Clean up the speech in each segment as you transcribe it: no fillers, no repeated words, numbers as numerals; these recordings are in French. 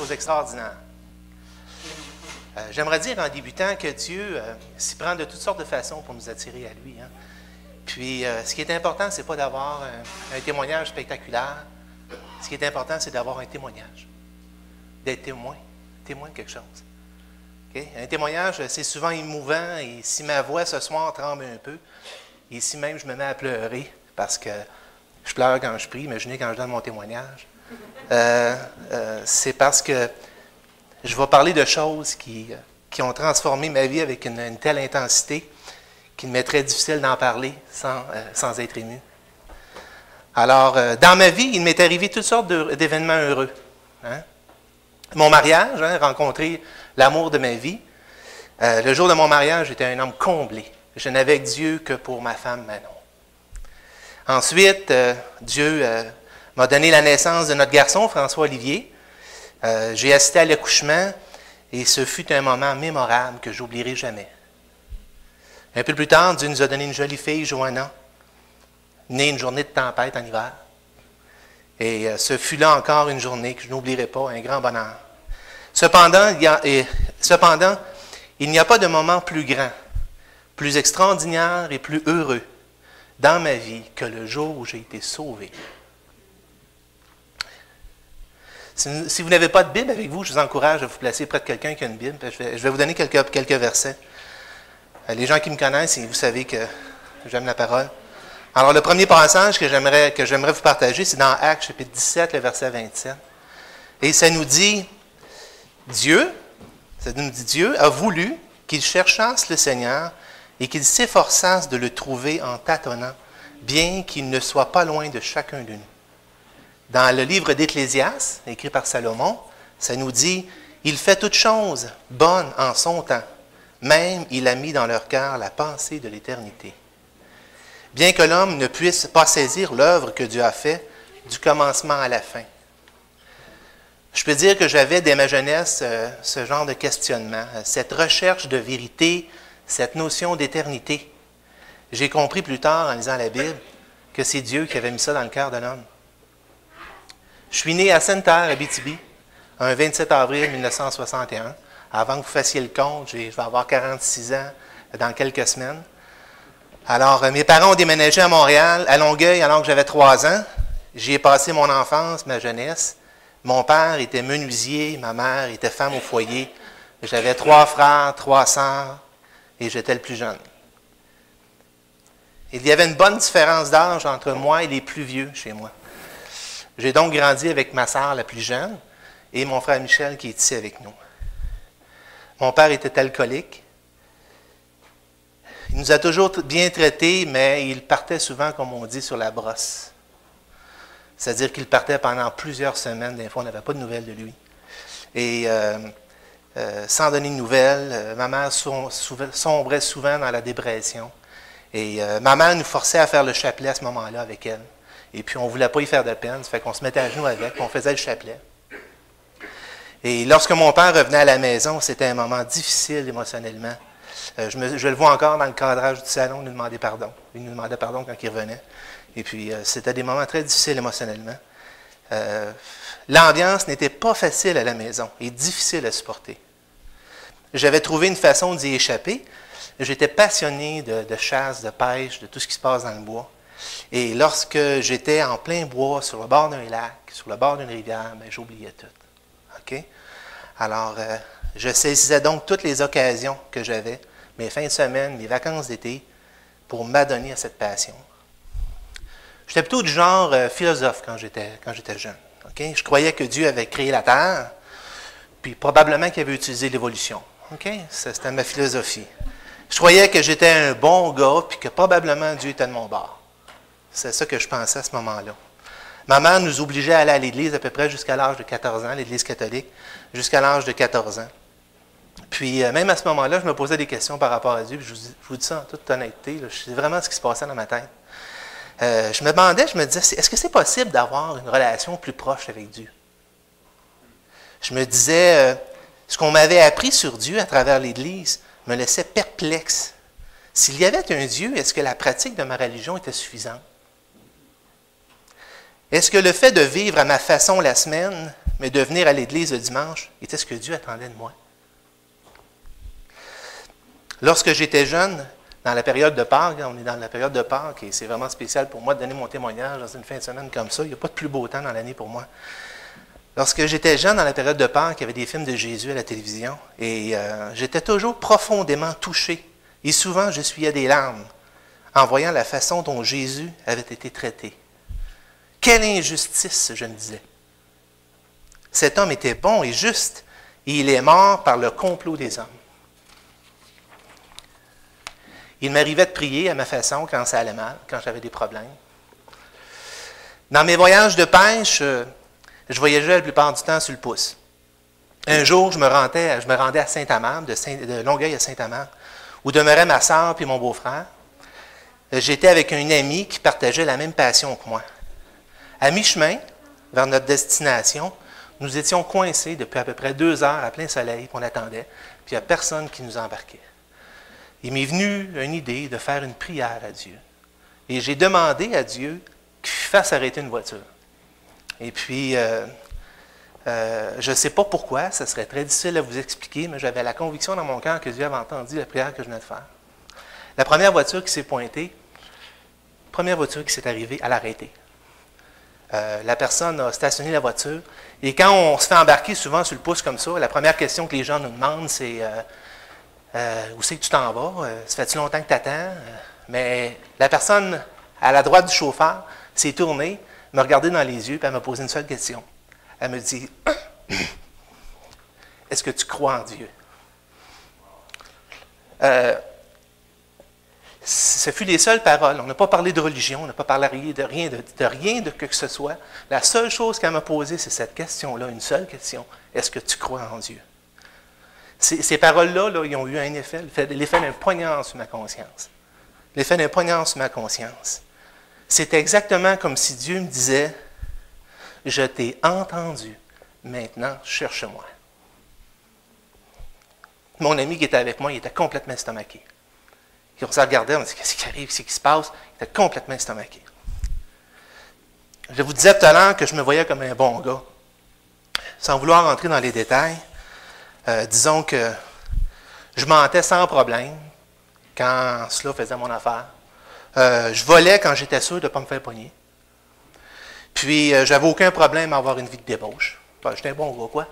chose extraordinaire. J'aimerais dire en débutant que Dieu s'y prend de toutes sortes de façons pour nous attirer à lui. Hein. Puis, ce qui est important, ce n'est pas d'avoir un témoignage spectaculaire. Ce qui est important, c'est d'avoir un témoignage. D'être témoin de quelque chose. Okay? Un témoignage, c'est souvent émouvant, et si ma voix ce soir tremble un peu, et si même je me mets à pleurer, parce que je pleure quand je prie, imaginez quand je donne mon témoignage, c'est parce que je vais parler de choses qui ont transformé ma vie avec une telle intensité qu'il m'est très difficile d'en parler sans être ému. Alors, dans ma vie, il m'est arrivé toutes sortes d'événements heureux. Hein? Mon mariage, rencontrer l'amour de ma vie. Le jour de mon mariage, j'étais un homme comblé. Je n'avais que Dieu que pour ma femme Manon. Ensuite, Dieu m'a donné la naissance de notre garçon, François-Olivier. J'ai assisté à l'accouchement et ce fut un moment mémorable que je n'oublierai jamais. Un peu plus tard, Dieu nous a donné une jolie fille, Johanna, née une journée de tempête en hiver. Et ce fut là encore une journée que je n'oublierai pas, un grand bonheur. Cependant, il n'y a pas de moment plus grand, plus extraordinaire et plus heureux dans ma vie que le jour où j'ai été sauvé. Si vous n'avez pas de Bible avec vous, je vous encourage à vous placer près de quelqu'un qui a une Bible. Je vais vous donner quelques versets. Les gens qui me connaissent, vous savez que j'aime la parole. Alors, le premier passage que j'aimerais vous partager, c'est dans Actes, chapitre 17, le verset 27. Et ça nous dit, Dieu a voulu qu'ils cherchassent le Seigneur et qu'ils s'efforçassent de le trouver en tâtonnant, bien qu'il ne soit pas loin de chacun de nous. Dans le livre d'Ecclésiaste, écrit par Salomon, ça nous dit, « Il fait toutes choses bonnes en son temps, même il a mis dans leur cœur la pensée de l'éternité. » Bien que l'homme ne puisse pas saisir l'œuvre que Dieu a faite du commencement à la fin. Je peux dire que j'avais dès ma jeunesse ce genre de questionnement, cette recherche de vérité, cette notion d'éternité. J'ai compris plus tard en lisant la Bible que c'est Dieu qui avait mis ça dans le cœur de l'homme. Je suis né à Sainte-Terre, Abitibi, un 27 avril 1961. Avant que vous fassiez le compte, je vais avoir 46 ans dans quelques semaines. Alors, mes parents ont déménagé à Montréal, à Longueuil, alors que j'avais 3 ans. J'y ai passé mon enfance, ma jeunesse. Mon père était menuisier, ma mère était femme au foyer. J'avais 3 frères, 3 sœurs, et j'étais le plus jeune. Il y avait une bonne différence d'âge entre moi et les plus vieux chez moi. J'ai donc grandi avec ma sœur la plus jeune et mon frère Michel qui est ici avec nous. Mon père était alcoolique. Il nous a toujours bien traités, mais il partait souvent, comme on dit, sur la brosse. C'est-à-dire qu'il partait pendant plusieurs semaines. Des fois, on n'avait pas de nouvelles de lui. Et sans donner de nouvelles, ma mère sombrait souvent dans la dépression. Et ma mère nous forçait à faire le chapelet à ce moment-là avec elle. Et puis, on ne voulait pas y faire de peine. Ça fait qu'on se mettait à genoux avec, puis on faisait le chapelet. Et lorsque mon père revenait à la maison, c'était un moment difficile émotionnellement. Je le vois encore dans le cadrage du salon, il nous demandait pardon. Il nous demandait pardon quand il revenait. Et puis, c'était des moments très difficiles émotionnellement. L'ambiance n'était pas facile à la maison et difficile à supporter. J'avais trouvé une façon d'y échapper. J'étais passionné de chasse, de pêche, de tout ce qui se passe dans le bois. Et lorsque j'étais en plein bois, sur le bord d'un lac, sur le bord d'une rivière, ben, j'oubliais tout. OK? Alors, je saisissais donc toutes les occasions que j'avais, mes fins de semaine, mes vacances d'été, pour m'adonner à cette passion. J'étais plutôt du genre philosophe quand j'étais jeune. Okay? Je croyais que Dieu avait créé la Terre, puis probablement qu'il avait utilisé l'évolution. Okay? C'était ma philosophie. Je croyais que j'étais un bon gars, puis que probablement Dieu était de mon bord. C'est ça que je pensais à ce moment-là. Ma mère nous obligeait à aller à l'église à peu près jusqu'à l'âge de 14 ans, l'église catholique, jusqu'à l'âge de 14 ans. Puis, même à ce moment-là, je me posais des questions par rapport à Dieu, puis je vous dis ça en toute honnêteté, là, je sais vraiment ce qui se passait dans ma tête. Je me demandais, je me disais, est-ce que c'est possible d'avoir une relation plus proche avec Dieu? Je me disais, ce qu'on m'avait appris sur Dieu à travers l'Église me laissait perplexe. S'il y avait un Dieu, est-ce que la pratique de ma religion était suffisante? Est-ce que le fait de vivre à ma façon la semaine mais de venir à l'église le dimanche était ce que Dieu attendait de moi. Lorsque j'étais jeune, dans la période de Pâques, on est dans la période de Pâques et c'est vraiment spécial pour moi de donner mon témoignage dans une fin de semaine comme ça. Il n'y a pas de plus beau temps dans l'année pour moi. Lorsque j'étais jeune, dans la période de Pâques, il y avait des films de Jésus à la télévision et j'étais toujours profondément touché. Et souvent, j'essuyais des larmes en voyant la façon dont Jésus avait été traité. Quelle injustice, je me disais. Cet homme était bon et juste et il est mort par le complot des hommes. Il m'arrivait de prier à ma façon quand ça allait mal, quand j'avais des problèmes. Dans mes voyages de pêche, je voyageais la plupart du temps sur le pouce. Un jour, je me rendais à Saint-Amand, de Longueuil à Saint-Amand, où demeurait ma sœur et mon beau-frère. J'étais avec un ami qui partageait la même passion que moi. À mi-chemin, vers notre destination, nous étions coincés depuis à peu près 2 heures à plein soleil, qu'on attendait, puis il n'y a personne qui nous embarquait. Il m'est venu une idée de faire une prière à Dieu. Et j'ai demandé à Dieu qu'il fasse arrêter une voiture. Et puis, je ne sais pas pourquoi, ça serait très difficile à vous expliquer, mais j'avais la conviction dans mon cœur que Dieu avait entendu la prière que je venais de faire. La première voiture qui s'est pointée, première voiture qui s'est arrivée, elle a arrêté. La personne a stationné la voiture. Et quand on se fait embarquer souvent sur le pouce comme ça, la première question que les gens nous demandent, c'est où c'est que tu t'en vas? Ça fait-tu longtemps que tu attends? Mais la personne à la droite du chauffeur s'est tournée, m'a regardé dans les yeux et elle m'a posé une seule question. Elle me dit, est-ce que tu crois en Dieu? Ce fut les seules paroles. On n'a pas parlé de religion, on n'a pas parlé de rien de que ce soit. La seule chose qu'elle m'a posée, c'est cette question-là, une seule question. Est-ce que tu crois en Dieu? Ces paroles-là, ils ont eu un effet, l'effet d'un poignard sur ma conscience. L'effet d'un poignard sur ma conscience. C'est exactement comme si Dieu me disait, « Je t'ai entendu, maintenant cherche-moi. » Mon ami qui était avec moi, il était complètement estomaqué. On s'est regardé, on a dit, qu'est-ce qui arrive, qu'est-ce qui se passe? Il était complètement estomaqué. Je vous disais tout à l'heure que je me voyais comme un bon gars. Sans vouloir entrer dans les détails, disons que je mentais sans problème quand cela faisait mon affaire. Je volais quand j'étais sûr de ne pas me faire pogner. Puis, j'avais aucun problème à avoir une vie de débauche. J'étais un bon gars, quoi.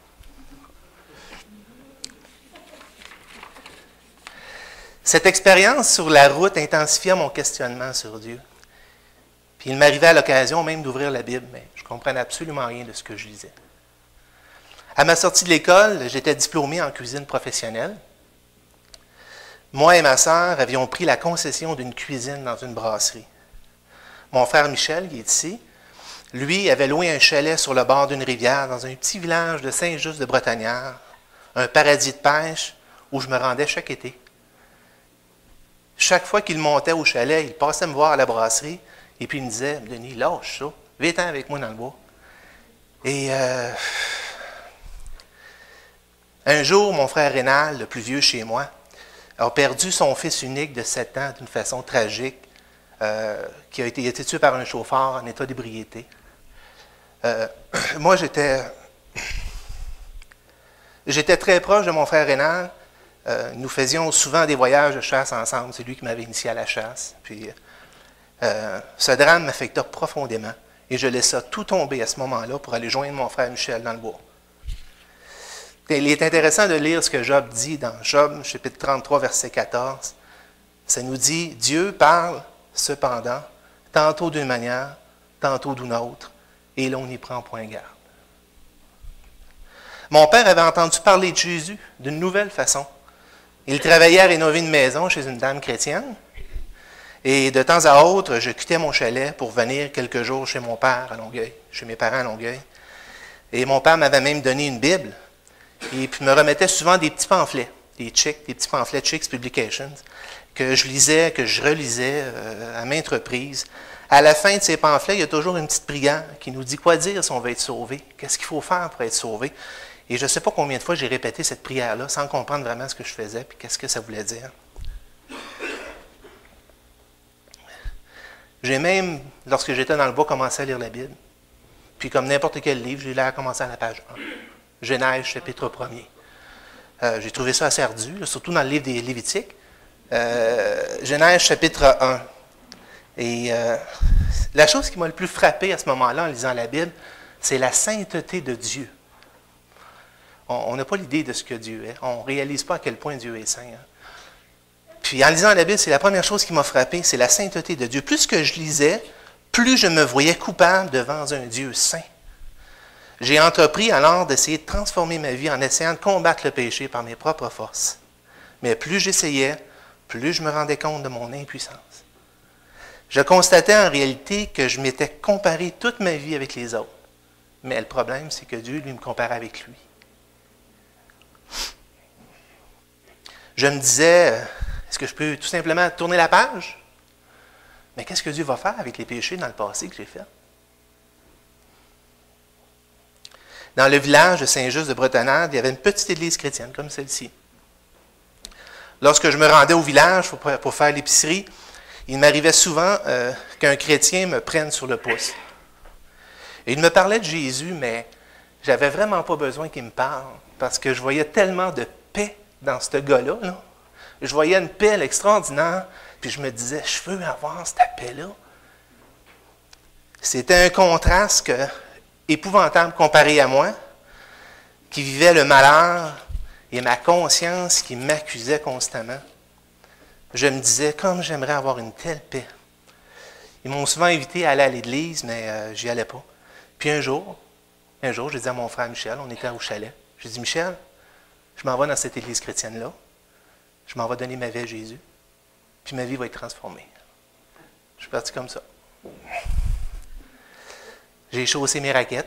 Cette expérience sur la route intensifia mon questionnement sur Dieu. Puis il m'arrivait à l'occasion même d'ouvrir la Bible, mais je ne comprenais absolument rien de ce que je lisais. À ma sortie de l'école, j'étais diplômé en cuisine professionnelle. Moi et ma sœur avions pris la concession d'une cuisine dans une brasserie. Mon frère Michel, qui est ici, lui avait loué un chalet sur le bord d'une rivière dans un petit village de Saint-Just-de-Bretonnnière, un paradis de pêche où je me rendais chaque été. Chaque fois qu'il montait au chalet, il passait me voir à la brasserie et puis il me disait, « Denis, lâche ça, viens-t'en avec moi dans le bois. » Et un jour, mon frère Rénal, le plus vieux chez moi, a perdu son fils unique de 7 ans d'une façon tragique, qui a été tué par un chauffeur en état d'ébriété. Moi, j'étais très proche de mon frère Rénal. Nous faisions souvent des voyages de chasse ensemble. C'est lui qui m'avait initié à la chasse. Puis, ce drame m'affecta profondément et je laissa tout tomber à ce moment-là pour aller joindre mon frère Michel dans le bois. Il est intéressant de lire ce que Job dit dans Job, chapitre 33, verset 14. Ça nous dit, « Dieu parle cependant, tantôt d'une manière, tantôt d'une autre, et l'on n'y prend point garde. » Mon père avait entendu parler de Jésus d'une nouvelle façon. Il travaillait à rénover une maison chez une dame chrétienne. Et de temps à autre, je quittais mon chalet pour venir quelques jours chez mon père à Longueuil, chez mes parents à Longueuil. Et mon père m'avait même donné une Bible. Et puis me remettait souvent des petits pamphlets, des petits pamphlets Chicks Publications, que je lisais, que je relisais à maintes reprises. À la fin de ces pamphlets, il y a toujours une petite prière qui nous dit quoi dire si on veut être sauvé, qu'est-ce qu'il faut faire pour être sauvé. Et je ne sais pas combien de fois j'ai répété cette prière-là sans comprendre vraiment ce que je faisais et qu'est-ce que ça voulait dire. J'ai même, lorsque j'étais dans le bois, commencé à lire la Bible. Puis comme n'importe quel livre, j'ai l'air à commencer à la page 1. Genèse, chapitre 1er. J'ai trouvé ça assez ardu, là, surtout dans le livre des Lévitiques. Genèse, chapitre 1. Et la chose qui m'a le plus frappé à ce moment-là, en lisant la Bible, c'est la sainteté de Dieu. On n'a pas l'idée de ce que Dieu est. On ne réalise pas à quel point Dieu est saint. Hein. Puis en lisant la Bible, c'est la première chose qui m'a frappé, c'est la sainteté de Dieu. Plus que je lisais, plus je me voyais coupable devant un Dieu saint. J'ai entrepris alors d'essayer de transformer ma vie en essayant de combattre le péché par mes propres forces. Mais plus j'essayais, plus je me rendais compte de mon impuissance. Je constatais en réalité que je m'étais comparé toute ma vie avec les autres. Mais le problème, c'est que Dieu, lui, me comparait avec lui. Je me disais, est-ce que je peux tout simplement tourner la page? Mais qu'est-ce que Dieu va faire avec les péchés dans le passé que j'ai fait? Dans le village de Saint-Just de Bretonnade, il y avait une petite église chrétienne comme celle-ci. Lorsque je me rendais au village pour faire l'épicerie, il m'arrivait souvent qu'un chrétien me prenne sur le pouce. Et il me parlait de Jésus, mais j'avais vraiment pas besoin qu'il me parle, parce que je voyais tellement de paix dans ce gars-là. Là. Je voyais une paix extraordinaire, puis je me disais, je veux avoir cette paix-là. C'était un contraste épouvantable comparé à moi, qui vivait le malheur et ma conscience qui m'accusait constamment. Je me disais, comme j'aimerais avoir une telle paix. Ils m'ont souvent invité à aller à l'église, mais j'y allais pas. Puis un jour, j'ai dit à mon frère Michel, on était au chalet, j'ai dit, Michel, je m'en vais dans cette église chrétienne-là, je m'en vais donner ma vie à Jésus, puis ma vie va être transformée. Je suis parti comme ça. J'ai chaussé mes raquettes,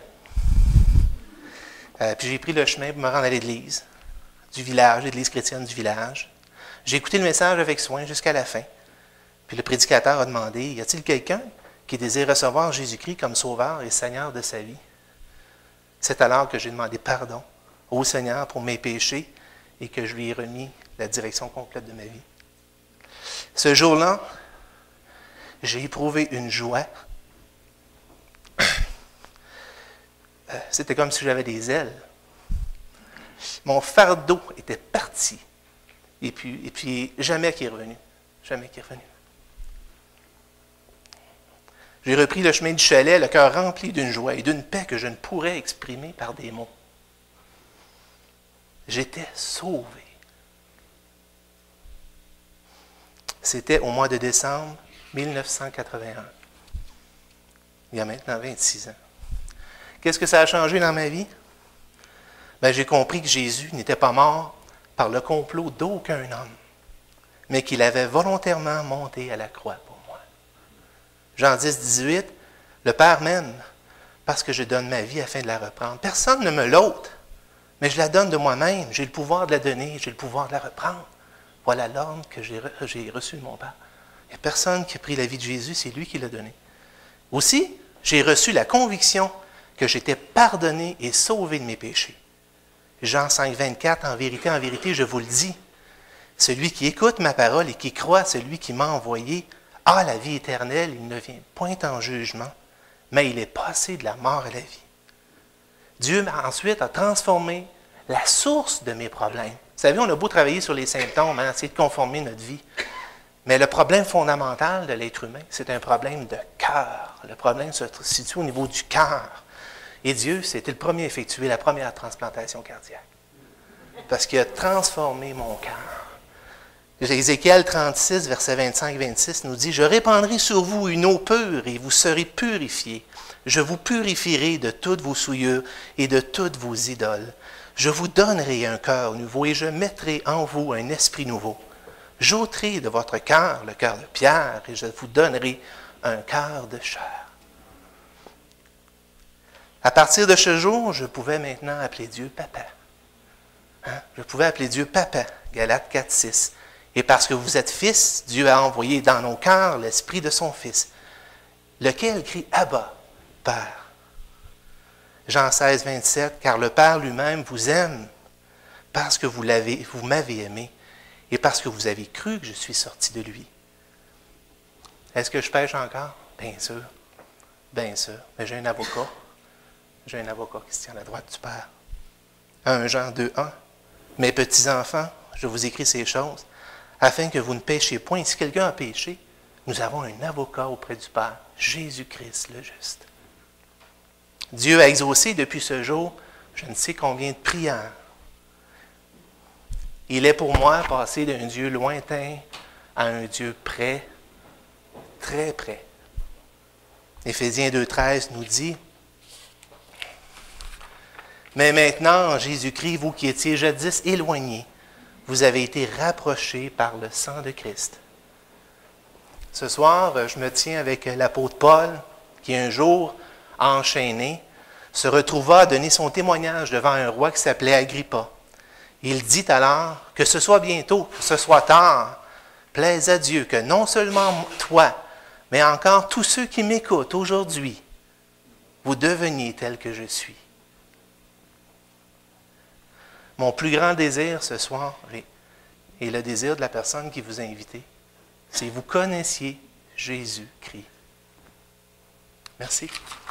puis j'ai pris le chemin pour me rendre à l'église du village, l'église chrétienne du village. J'ai écouté le message avec soin jusqu'à la fin. Puis le prédicateur a demandé, y a-t-il quelqu'un qui désire recevoir Jésus-Christ comme sauveur et Seigneur de sa vie? C'est alors que j'ai demandé pardon au Seigneur pour mes péchés et que je lui ai remis la direction complète de ma vie. Ce jour-là, j'ai éprouvé une joie. C'était comme si j'avais des ailes. Mon fardeau était parti. Et puis jamais qu'il est revenu. Jamais qu'il est revenu. J'ai repris le chemin du chalet, le cœur rempli d'une joie et d'une paix que je ne pourrais exprimer par des mots. J'étais sauvé. C'était au mois de décembre 1981. Il y a maintenant 26 ans. Qu'est-ce que ça a changé dans ma vie? Ben, j'ai compris que Jésus n'était pas mort par le complot d'aucun homme, mais qu'il avait volontairement monté à la croix pour moi. Jean 10, 18, le Père m'aime parce que je donne ma vie afin de la reprendre. Personne ne me l'ôte, mais je la donne de moi-même. J'ai le pouvoir de la donner, j'ai le pouvoir de la reprendre. Voilà l'ordre que j'ai reçu de mon Père. Il n'y a personne qui a pris la vie de Jésus, c'est lui qui l'a donné. Aussi, j'ai reçu la conviction que j'étais pardonné et sauvé de mes péchés. Jean 5, 24, en vérité, je vous le dis, celui qui écoute ma parole et qui croit à celui qui m'a envoyé a la vie éternelle, il ne vient point en jugement, mais il est passé de la mort à la vie. Dieu ensuite a transformé la source de mes problèmes. Vous savez, on a beau travailler sur les symptômes, essayer de conformer notre vie, mais le problème fondamental de l'être humain, c'est un problème de cœur. Le problème se situe au niveau du cœur. Et Dieu, c'était le premier à effectuer la première transplantation cardiaque. Parce qu'il a transformé mon cœur. Ézéchiel 36, versets 25-26 nous dit, « Je répandrai sur vous une eau pure et vous serez purifiés. Je vous purifierai de toutes vos souillures et de toutes vos idoles. Je vous donnerai un cœur nouveau et je mettrai en vous un esprit nouveau. J'ôterai de votre cœur le cœur de pierre et je vous donnerai un cœur de chair. » À partir de ce jour, je pouvais maintenant appeler Dieu Papa. Hein? Je pouvais appeler Dieu Papa, Galates 4, 6. Et parce que vous êtes fils, Dieu a envoyé dans nos cœurs l'esprit de son Fils, lequel crie Abba, Père. Jean 16, 27, car le Père lui-même vous aime parce que vous m'avez aimé et parce que vous avez cru que je suis sorti de lui. Est-ce que je pêche encore? Bien sûr. Bien sûr. Mais j'ai un avocat. J'ai un avocat qui se tient à la droite du Père. 1 Jean 2:1. Mes petits enfants, je vous écris ces choses, afin que vous ne péchiez point. Si quelqu'un a péché, nous avons un avocat auprès du Père, Jésus-Christ le juste. Dieu a exaucé depuis ce jour je ne sais combien de prières. Il est pour moi passé d'un Dieu lointain à un Dieu près, très près. Éphésiens 2:13 nous dit, « Mais maintenant, en Jésus-Christ, vous qui étiez jadis éloignés, vous avez été rapprochés par le sang de Christ. » Ce soir, je me tiens avec l'apôtre Paul, qui un jour, enchaîné, se retrouva à donner son témoignage devant un roi qui s'appelait Agrippa. Il dit alors, que ce soit bientôt, que ce soit tard, plaise à Dieu que non seulement toi, mais encore tous ceux qui m'écoutent aujourd'hui, vous deveniez tels que je suis. Mon plus grand désir ce soir, et le désir de la personne qui vous a invité, c'est que vous connaissiez Jésus-Christ. Merci.